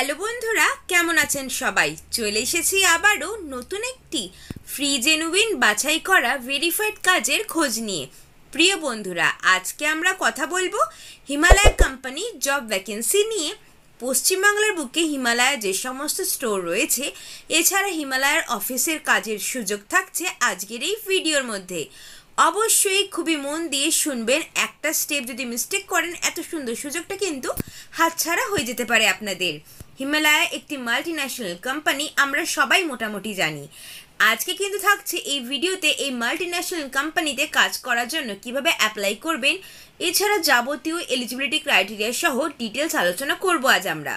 Hello বন্ধুরা, কেমন আছেন সবাই? চলে এসেছি আবারও নতুন একটি ফ্রি জেনুইন বাছাই করা ভেরিফাইড কাজের খোঁজ নিয়ে। প্রিয় বন্ধুরা, আজকে আমরা কথা বলবো হিমালয় কোম্পানি জব ভ্যাকেন্সি নিয়ে। পশ্চিমবাংলার বুকে হিমালয়া যে সমস্ত স্টোর রয়েছে, এছাড়া হিমালয়ার অফিসের কাজের সুযোগ থাকছে আজকের এই ভিডিওর মধ্যে। অবশ্যই খুবই মন দিয়ে শুনবেন, একটা স্টেপ যদি মিস্টেক করেন এত সুন্দর সুযোগটা কিন্তু হাতছাড়া হয়ে যেতে পারে আপনাদের। হিমালয়া একটি মাল্টিন্যাশনাল কোম্পানি, আমরা সবাই মোটামুটি জানি। আজকে কিন্তু থাকছে এই ভিডিওতে এই মাল্টিন্যাশনাল কোম্পানিতে কাজ করার জন্য কিভাবে অ্যাপ্লাই করবেন, এছাড়া যাবতীয় এলিজিবিলিটি ক্রাইটেরিয়া সহ ডিটেলস আলোচনা করব আজ আমরা।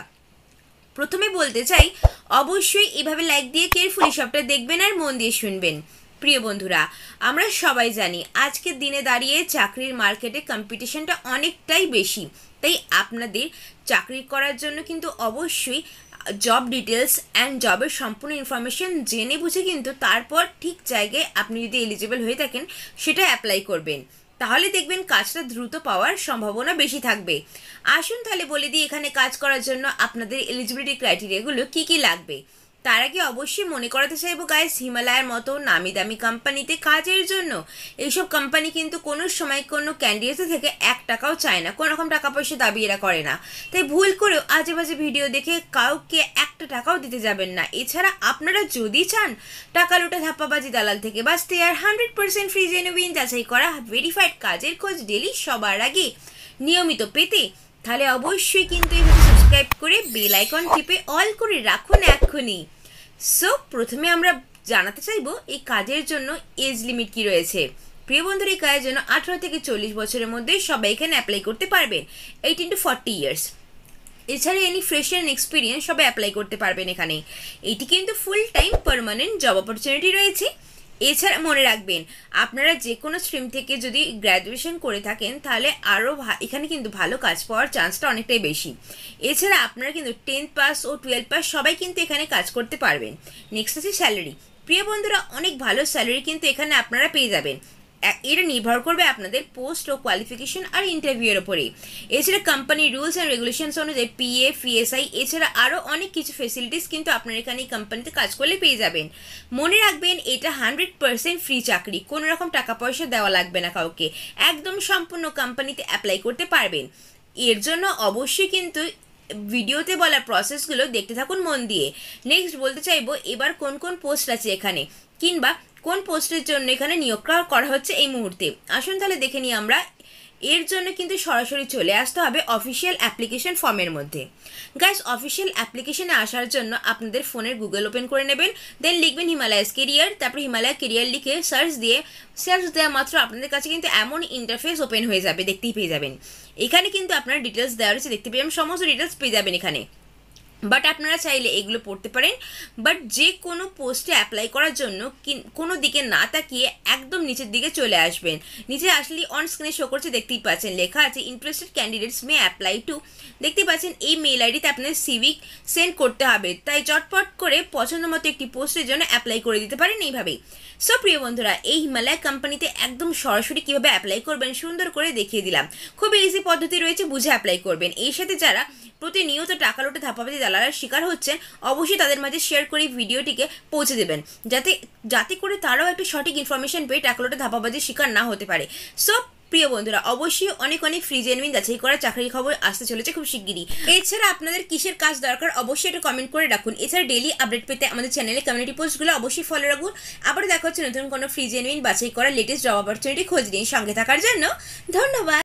প্রথমে বলতে চাই, অবশ্যই এভাবে লাইক দিয়ে কেয়ারফুলি সবটা দেখবেন আর মন দিয়ে শুনবেন। প্রিয় বন্ধুরা, আমরা সবাই জানি আজকের দিনে দাঁড়িয়ে চাকরির মার্কেটে কম্পিটিশনটা অনেকটাই বেশি, তাই আপনাদের চাকরি করার জন্য কিন্তু অবশ্যই জব ডিটেলস অ্যান্ড জবের সম্পূর্ণ ইনফরমেশন জেনে বুঝে কিন্তু তারপর ঠিক জায়গায় আপনি যদি এলিজিবল হয়ে থাকেন সেটা অ্যাপ্লাই করবেন, তাহলে দেখবেন কাজটা দ্রুত পাওয়ার সম্ভাবনা বেশি থাকবে। আসুন তাহলে বলে দিই এখানে কাজ করার জন্য আপনাদের এলিজিবিলিটি ক্রাইটেরিয়াগুলো কী কী লাগবে। তার আগে অবশ্যই মনে করাতে চাইবো গাইস, হিমালয়ের মতো নামি দামি কোম্পানিতে কাজের জন্য এইসব কোম্পানি কিন্তু কোনো সময় কোনো ক্যান্ডিডেট থেকে 1 টাকাও চায় না, কোনো রকম টাকা পয়সা দাবি এরা করে না। তাই ভুল করেও আজে বাজে ভিডিও দেখে কাউকে 1 টাকাও দিতে যাবেন না। এছাড়া আপনারা যদি চান টাকা লুটে ধাপ্পাবাজি দালাল থেকে বাঁচতে আর 100% ফ্রি জেনুইন যাচাই করা ভেরিফাইড কাজের খোঁজ ডেলি সবার আগে নিয়মিত পেতে, তাহলে অবশ্যই কিন্তু এইভাবে সাবস্ক্রাইব করে বেল আইকন টিপে অল করে রাখুন এক্ষুনি। সো প্রথমে আমরা জানাতে চাইবো এই কাজের জন্য এজ লিমিট কি রয়েছে। প্রিয় বন্ধুরা, এই কাজের জন্য 18 থেকে 40 বছরের মধ্যে সবাই এখানে অ্যাপ্লাই করতে পারবেন, 18 to 40 ইয়ার্স। এছাড়া এনি ফ্রেশার অ্যান্ড এক্সপিরিয়েন্স সবাই অ্যাপ্লাই করতে পারবেন এখানে। এটি কিন্তু full time permanent job opportunity রয়েছে। এছাড়া মনে রাখবেন, আপনারা যে কোনো স্ট্রিম থেকে যদি গ্র্যাজুয়েশন করে থাকেন তাহলে আরও এখানে কিন্তু ভালো কাজ পাওয়ার চান্সটা অনেকটাই বেশি। এছাড়া আপনারা কিন্তু 10th পাস ও 12th পাস সবাই কিন্তু এখানে কাজ করতে পারবেন। নেক্সট আছে স্যালারি। প্রিয় বন্ধুরা, অনেক ভালো স্যালারি কিন্তু এখানে আপনারা পেয়ে যাবেন। এটা নির্ভর করবে আপনাদের পোস্ট ও কোয়ালিফিকেশন আর ইন্টারভিউয়ের ওপরে। এছাড়া কোম্পানির রুলস অ্যান্ড রেগুলেশনস অনুযায়ী পিএফ, ইএসআই এছাড়া আরও অনেক কিছু ফেসিলিটিস কিন্তু আপনারা এখানে এই কোম্পানিতে কাজ করলে পেয়ে যাবেন। মনে রাখবেন, এটা 100% ফ্রি চাকরি, কোনো রকম টাকা পয়সা দেওয়া লাগবে না কাউকে, একদম সম্পূর্ণ কোম্পানিতে অ্যাপ্লাই করতে পারবেন। এর জন্য অবশ্যই কিন্তু ভিডিওতে বলা প্রসেসগুলো দেখতে থাকুন মন দিয়ে। নেক্সট বলতে চাইবো, এবার কোন কোন পোস্ট আছে এখানে, কিংবা কোন পোস্টের জন্য এখানে নিয়োগ করা হচ্ছে এই মুহূর্তে। আসুন তাহলে দেখে নিই আমরা। এর জন্য কিন্তু সরাসরি চলে আসতে হবে অফিসিয়াল অ্যাপ্লিকেশন ফর্মের মধ্যে। গাইস, অফিসিয়াল অ্যাপ্লিকেশনে আসার জন্য আপনাদের ফোনের গুগল ওপেন করে নেবেন, দেন লিখবেন হিমালয়াস কেরিয়ার, তারপর হিমালয়া কেরিয়ার লিখে সার্চ দেওয়া মাত্র আপনাদের কাছে কিন্তু এমন ইন্টারফেস ওপেন হয়ে যাবে, দেখতেই পেয়ে যাবেন। এখানে কিন্তু আপনার ডিটেলস দেওয়া রয়েছে, দেখতে পেয়ে সমস্ত ডিটেলস পেয়ে যাবেন এখানে। বাট আপনারা চাইলে এগুলো পড়তে পারেন। বাট যে কোনো পোস্টে অ্যাপ্লাই করার জন্য কোনো দিকে না তাকিয়ে একদম নিচের দিকে চলে আসবেন। নিচে আসলে অন স্ক্রিনে শো করছে, দেখতেই পাচ্ছেন লেখা আছে interested candidates may apply to. দেখতে পাচ্ছেন এই মেইল আইডিতে আপনাদের সিভি সেন্ড করতে হবে, তাই চটপট করে পছন্দ মতো একটি পোস্টের জন্য অ্যাপ্লাই করে দিতে পারেন এইভাবেই। সো প্রিয় বন্ধুরা, এই হিমালয় কোম্পানিতে একদম সরাসরি কীভাবে অ্যাপ্লাই করবেন সুন্দর করে দেখিয়ে দিলাম। খুব ইজি পদ্ধতি রয়েছে, বুঝে অ্যাপ্লাই করবেন। এই সাথে যারা প্রতিনিয়ত টাকা লুটে ধাপ্পাবাজি দালালের শিকার হচ্ছেন, অবশ্যই তাদের মাঝে শেয়ার করে ভিডিওটিকে পৌঁছে দেবেন, যাতে করে তারাও একটু সঠিক ইনফরমেশন পেয়ে টাকা লুটে ধাপ্পাবাজির শিকার না হতে পারে। সো প্রিয় বন্ধুরা, অবশ্যই অনেক ফ্রি জেনুইন যাচাই করা চাকরির খবর আসতে চলেছে খুব শিগগিরই। এছাড়া আপনাদের কিসের কাজ দরকার অবশ্যই এটা কমেন্ট করে রাখুন। এছাড়া ডেইলি আপডেট পেতে আমাদের চ্যানেলে কমিউনিটি পোস্টগুলো অবশ্যই ফলো রাখুন। আবার দেখা হচ্ছে নতুন কোনো ফ্রি জেনুইন বাছাই করা লেটেস্ট জব অপরচুনিটি খোঁজ নিয়ে। সঙ্গে থাকার জন্য ধন্যবাদ।